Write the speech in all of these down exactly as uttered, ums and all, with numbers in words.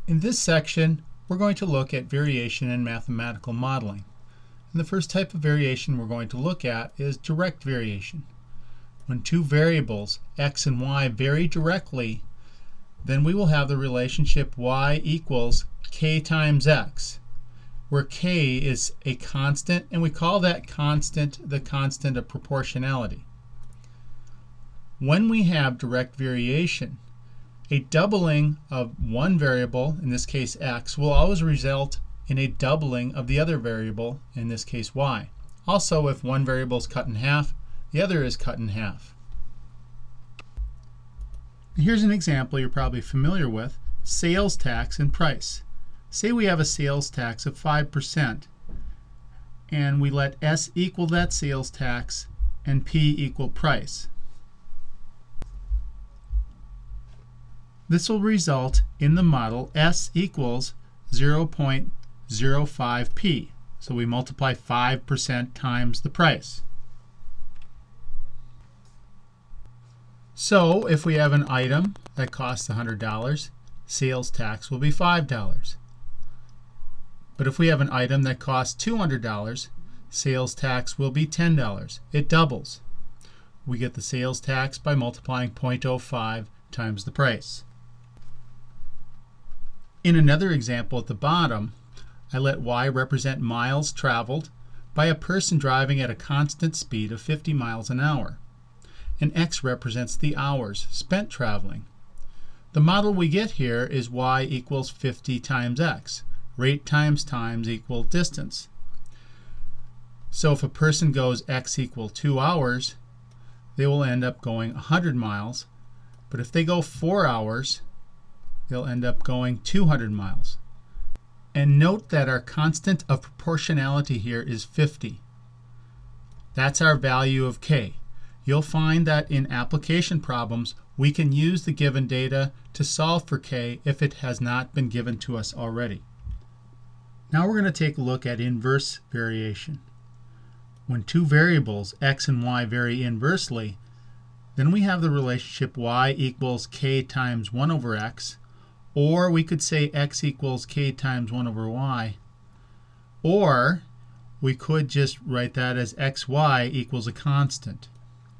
In this section, we're going to look at variation in mathematical modeling. And the first type of variation we're going to look at is direct variation. When two variables, x and y, vary directly, then we will have the relationship y equals k times x, where k is a constant, and we call that constant the constant of proportionality. When we have direct variation, a doubling of one variable, in this case x, will always result in a doubling of the other variable, in this case y. Also, if one variable is cut in half, the other is cut in half. Here's an example you're probably familiar with: sales tax and price. Say we have a sales tax of five percent, and we let S equal that sales tax and P equal price. This will result in the model S equals zero point zero five P. So we multiply five percent times the price. So if we have an item that costs one hundred dollars, sales tax will be five dollars. But if we have an item that costs two hundred dollars, sales tax will be ten dollars. It doubles. We get the sales tax by multiplying zero point zero five times the price. In another example at the bottom, I let y represent miles traveled by a person driving at a constant speed of fifty miles an hour, and x represents the hours spent traveling. The model we get here is y equals fifty times x. Rate times times equal distance. So if a person goes x equal two hours, they will end up going one hundred miles. But if they go four hours, they'll end up going two hundred miles. And note that our constant of proportionality here is fifty. That's our value of k. You'll find that in application problems, we can use the given data to solve for k if it has not been given to us already. Now we're going to take a look at inverse variation. When two variables, x and y, vary inversely, then we have the relationship y equals k times one over x, or we could say x equals k times one over y, or we could just write that as xy equals a constant.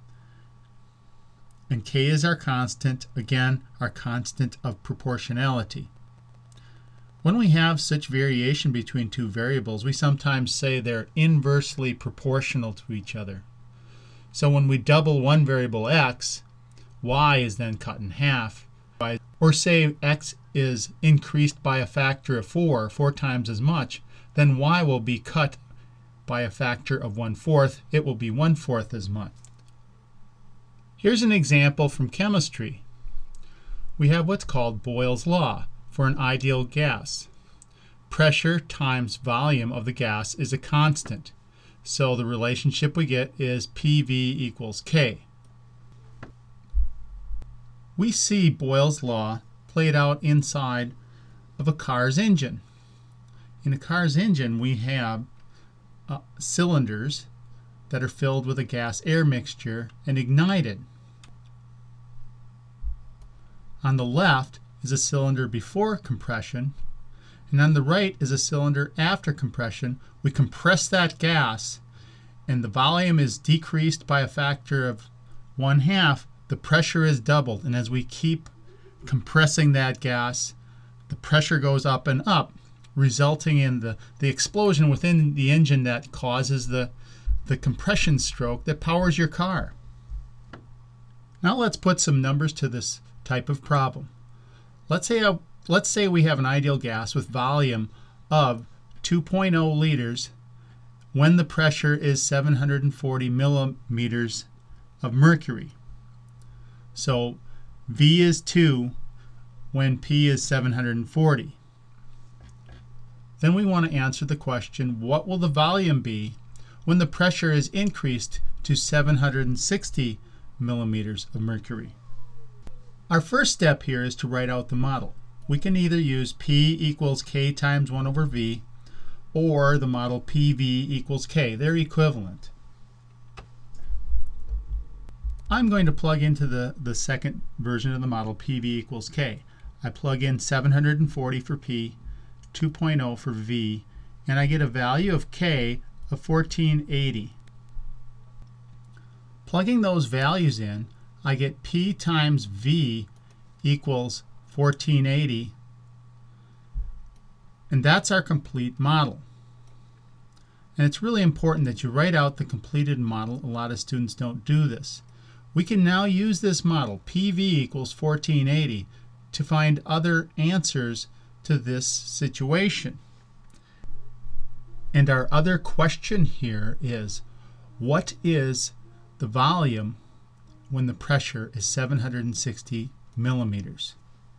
And k is our constant, again, our constant of proportionality. When we have such variation between two variables, we sometimes say they're inversely proportional to each other. So when we double one variable x, y is then cut in half. Or say x is increased by a factor of four, four times as much, then y will be cut by a factor of one-fourth. It will be one-fourth as much. Here's an example from chemistry. We have what's called Boyle's law for an ideal gas. Pressure times volume of the gas is a constant. So the relationship we get is P V equals K. We see Boyle's law played out inside of a car's engine. In a car's engine, we have uh, cylinders that are filled with a gas-air mixture and ignited. On the left is a cylinder before compression, and on the right is a cylinder after compression. We compress that gas, and the volume is decreased by a factor of one half. The pressure is doubled, and as we keep compressing that gas, the pressure goes up and up, resulting in the, the explosion within the engine that causes the, the compression stroke that powers your car. Now let's put some numbers to this type of problem. Let's say, a, let's say we have an ideal gas with volume of two point zero liters when the pressure is seven hundred forty millimeters of mercury. So V is two when P is seven hundred forty. Then we want to answer the question, what will the volume be when the pressure is increased to seven hundred sixty millimeters of mercury? Our first step here is to write out the model. We can either use P equals K times one over V, or the model P V equals K. They're equivalent. I'm going to plug into the, the second version of the model, P V equals K. I plug in seven hundred forty for P, two point zero for V, and I get a value of K of fourteen eighty. Plugging those values in, I get P times V equals fourteen eighty, and that's our complete model. And it's really important that you write out the completed model. A lot of students don't do this. We can now use this model, P V equals fourteen eighty, to find other answers to this situation. And our other question here is, what is the volume when the pressure is seven hundred sixty millimeters?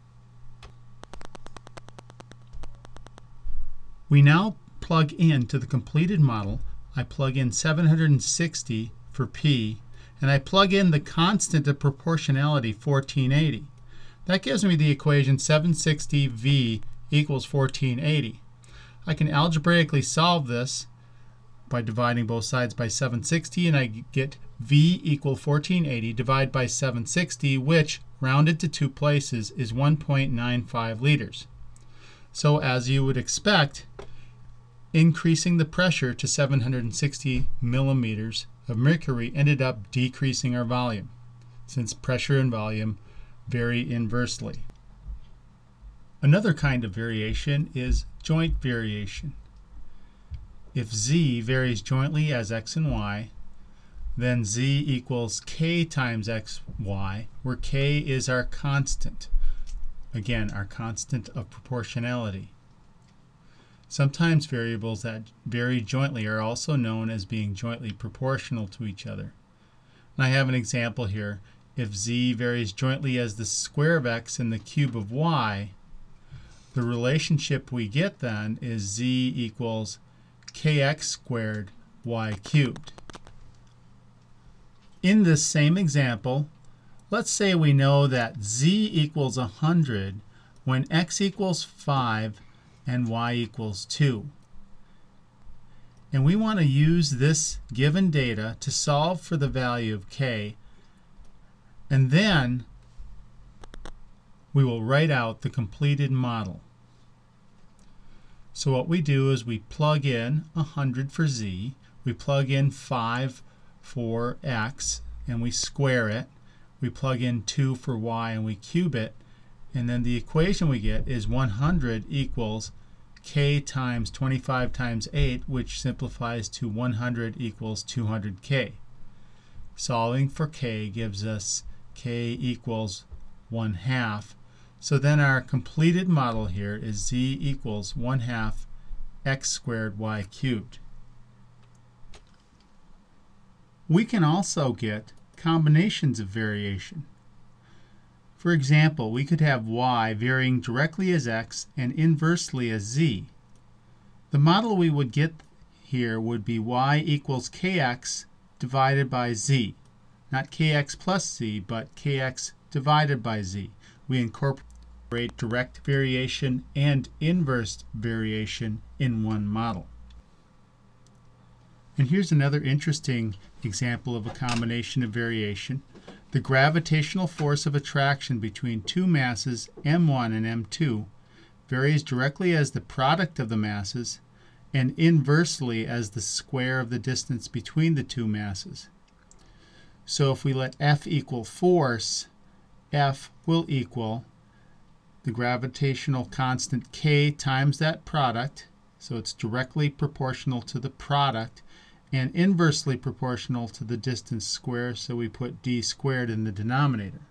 We now plug into the completed model. I plug in seven hundred sixty for P, and I plug in the constant of proportionality, fourteen eighty. That gives me the equation seven hundred sixty V equals fourteen eighty. I can algebraically solve this by dividing both sides by seven hundred sixty, and I get V equal fourteen eighty divided by seven hundred sixty, which, rounded to two places, is one point nine five liters. So as you would expect, increasing the pressure to seven hundred sixty millimeters of mercury ended up decreasing our volume, since pressure and volume vary inversely. Another kind of variation is joint variation. If Z varies jointly as x and y, then Z equals K times x, y, where K is our constant. Again, our constant of proportionality. Sometimes variables that vary jointly are also known as being jointly proportional to each other. And I have an example here. If Z varies jointly as the square of x and the cube of y, the relationship we get then is Z equals kx squared y cubed. In this same example, let's say we know that Z equals one hundred when x equals five and y equals two. And we want to use this given data to solve for the value of K, and then we will write out the completed model. So what we do is we plug in one hundred for Z, we plug in five for x, and we square it, we plug in two for y and we cube it, and then the equation we get is one hundred equals K times twenty-five times eight, which simplifies to one hundred equals two hundred K. Solving for K gives us K equals one half. So then our completed model here is Z equals one half x squared y cubed. We can also get combinations of variation. For example, we could have y varying directly as x and inversely as z. The model we would get here would be y equals kx divided by z. Not kx plus z, but kx divided by z. We incorporate direct variation and inverse variation in one model. And here's another interesting example of a combination of variation. The gravitational force of attraction between two masses, m one and m two, varies directly as the product of the masses and inversely as the square of the distance between the two masses. So if we let F equal force, F will equal the gravitational constant K times that product, so it's directly proportional to the product, and inversely proportional to the distance squared, so we put d squared in the denominator.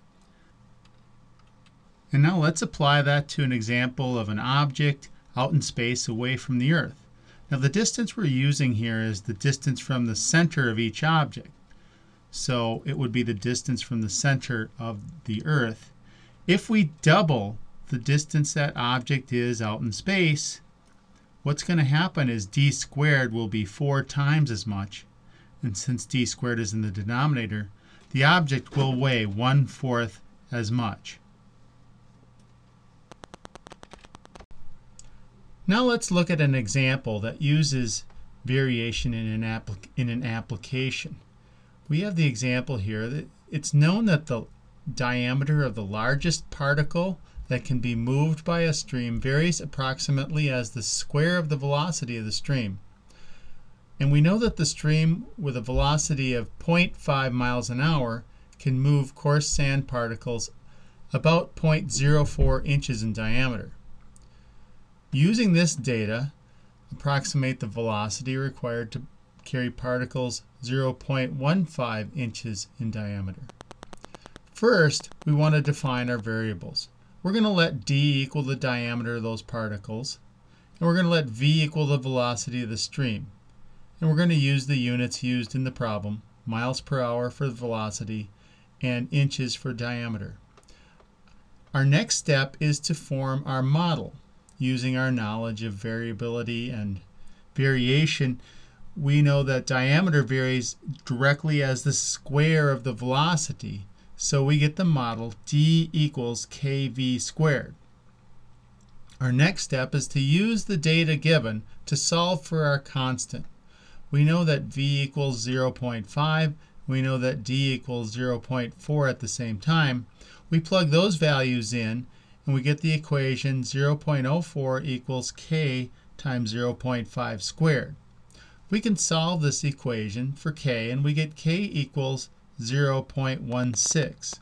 And now let's apply that to an example of an object out in space away from the Earth. Now the distance we're using here is the distance from the center of each object. So it would be the distance from the center of the Earth. If we double the distance that object is out in space, what's going to happen is d squared will be four times as much. And since d squared is in the denominator, the object will weigh one-fourth as much. Now let's look at an example that uses variation in an, applic in an application. We have the example here that it's known that the diameter of the largest particle that can be moved by a stream varies approximately as the square of the velocity of the stream. And we know that the stream with a velocity of zero point five miles an hour can move coarse sand particles about zero point zero four inches in diameter. Using this data, approximate the velocity required to carry particles zero point one five inches in diameter. First, we want to define our variables. We're going to let d equal the diameter of those particles, and we're going to let v equal the velocity of the stream. And we're going to use the units used in the problem, miles per hour for the velocity and inches for diameter. Our next step is to form our model. Using our knowledge of variability and variation, we know that diameter varies directly as the square of the velocity. So we get the model d equals kv squared. Our next step is to use the data given to solve for our constant. We know that v equals zero point five. We know that d equals zero point four at the same time. We plug those values in and we get the equation zero point zero four equals k times zero point five squared. We can solve this equation for k and we get k equals zero point one six.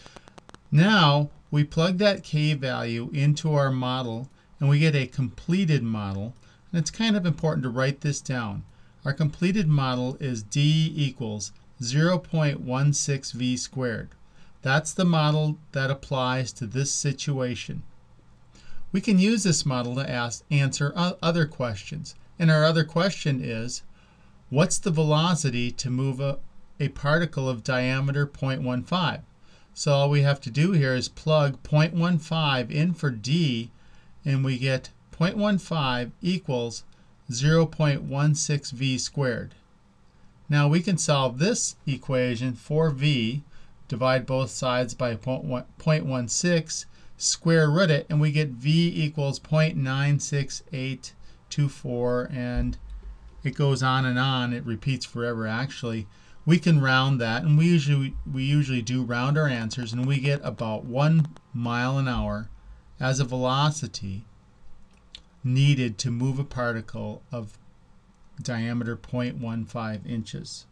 Now we plug that k value into our model and we get a completed model, and it's kind of important to write this down. Our completed model is d equals zero point one six v squared. That's the model that applies to this situation. We can use this model to ask, answer other questions. And our other question is, what's the velocity to move a, a particle of diameter zero point one five? So all we have to do here is plug zero point one five in for d, and we get zero point one five equals zero point one six v squared. Now we can solve this equation for v, divide both sides by zero point one six, square root it, and we get v equals zero point nine six eight two four, and it goes on and on. It repeats forever actually. We can round that, and we usually we usually do round our answers, and we get about one mile an hour as a velocity needed to move a particle of diameter zero point one five inches.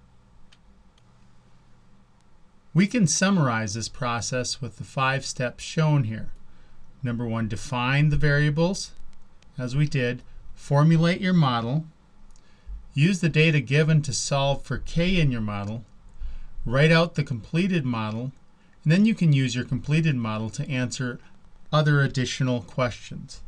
We can summarize this process with the five steps shown here. Number one, define the variables, as we did. Formulate your model. Use the data given to solve for k in your model. Write out the completed model, and then you can use your completed model to answer other additional questions.